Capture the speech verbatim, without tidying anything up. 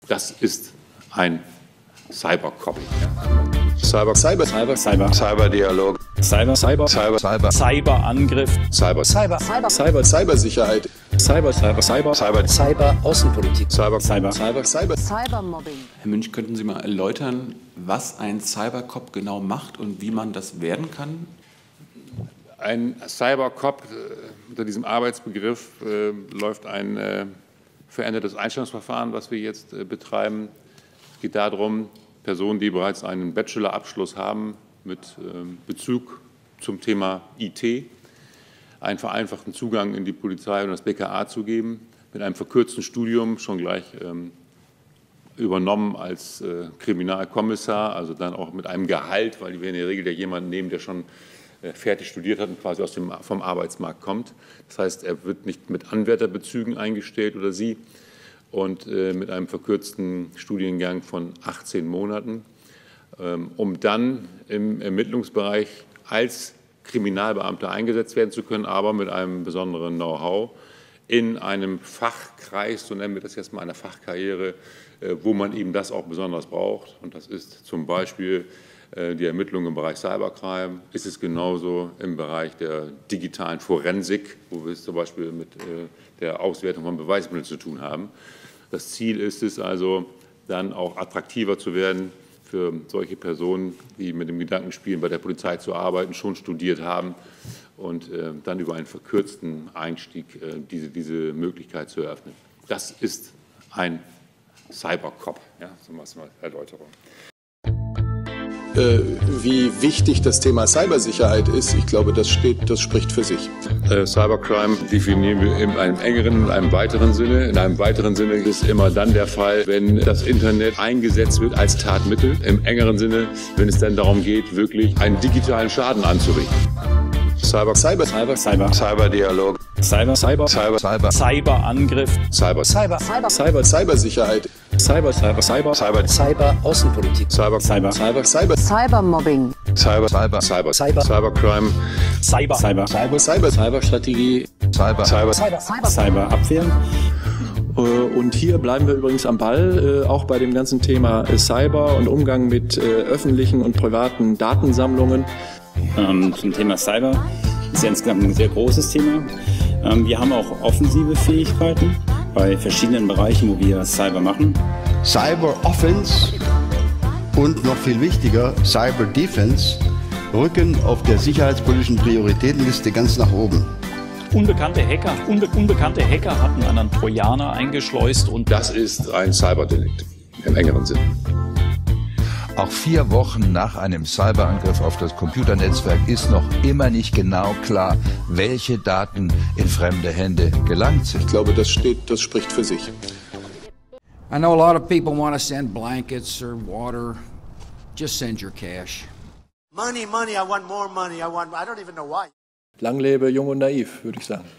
Das ist ein Cybercop. Cyber, Cyber, Cyber, Cyber, Cyberdialog, Cyber, Cyber, Cyber, Cyber, Cyberangriff, Cyber, Cyber, Cyber, Cyber, Cybersicherheit, Cyber, Cyber, Cyber, Cyber, Cyber-Außenpolitik, Cyber, Cyber, Cyber, Cyber, Cybermobbing. Herr Münch, könnten Sie mal erläutern, was ein Cybercop genau macht und wie man das werden kann? Ein Cybercop, äh, unter diesem Arbeitsbegriff äh, läuft ein äh, verändertes Einstellungsverfahren, was wir jetzt äh, betreiben. Es geht darum, Personen, die bereits einen Bachelorabschluss haben mit ähm, Bezug zum Thema I T, einen vereinfachten Zugang in die Polizei und das B K A zu geben, mit einem verkürzten Studium schon gleich ähm, übernommen als äh, Kriminalkommissar, also dann auch mit einem Gehalt, weil wir in der Regel ja jemanden nehmen, der schon äh, fertig studiert hat und quasi aus dem, vom Arbeitsmarkt kommt. Das heißt, er wird nicht mit Anwärterbezügen eingestellt oder sie, und äh, mit einem verkürzten Studiengang von achtzehn Monaten, ähm, um dann im Ermittlungsbereich als Kriminalbeamter eingesetzt werden zu können, aber mit einem besonderen Know-how in einem Fachkreis, so nennen wir das jetzt mal, einer Fachkarriere, äh, wo man eben das auch besonders braucht. Und das ist zum Beispiel äh, die Ermittlung im Bereich Cybercrime, ist es genauso im Bereich der digitalen Forensik, wo wir es zum Beispiel mit äh, der Auswertung von Beweismitteln zu tun haben. Das Ziel ist es also, dann auch attraktiver zu werden für solche Personen, die mit dem Gedanken spielen, bei der Polizei zu arbeiten, schon studiert haben und äh, dann über einen verkürzten Einstieg äh, diese, diese Möglichkeit zu eröffnen. Das ist ein Cybercop, ja, so mal als Erläuterung. Wie wichtig das Thema Cybersicherheit ist, ich glaube, das steht, das spricht für sich. Äh, Cybercrime definieren wir in einem engeren und einem weiteren Sinne. In einem weiteren Sinne ist es immer dann der Fall, wenn das Internet eingesetzt wird als Tatmittel. Im engeren Sinne, wenn es dann darum geht, wirklich einen digitalen Schaden anzurichten. Cyber, Cyber, Cyber, Cyber, Cyberdialog, Cyber, Cyber, Cyber, Cyber, Cyberangriff, Cyber, Cyber, Cyber, Cyber, Cybersicherheit, Cyber, Cyber, Cyber, Cyber, Cyber-Außenpolitik, Cyber, Cyber, Cyber, Cyber, Cybermobbing, Cyber, Cyber, Cyber, Cyber, Cybercrime, Cyber, Cyber, Cyber, Cyber, Cyberstrategie, Cyber, Cyber, Cyber, Cyber, Cyberabwehr. Und hier bleiben wir übrigens am Ball, auch bei dem ganzen Thema Cyber und Umgang mit öffentlichen und privaten Datensammlungen. Ähm, zum Thema Cyber ist ja insgesamt ein sehr großes Thema. Ähm, wir haben auch offensive Fähigkeiten bei verschiedenen Bereichen, wo wir Cyber machen. Cyber Offense und noch viel wichtiger, Cyber Defense rücken auf der sicherheitspolitischen Prioritätenliste ganz nach oben. Unbekannte Hacker, unbe unbekannte Hacker hatten einen Trojaner eingeschleust und das ist ein Cyberdelikt im engeren Sinn. Auch vier Wochen nach einem Cyberangriff auf das Computernetzwerk ist noch immer nicht genau klar, welche Daten in fremde Hände gelangt sind. Ich glaube, das steht, das spricht für sich. I know a lot of people want to send blankets or water. Just send your cash. Money, money, I want more money. I want, I don't even know why. Lang lebe Jung und Naiv, würde ich sagen.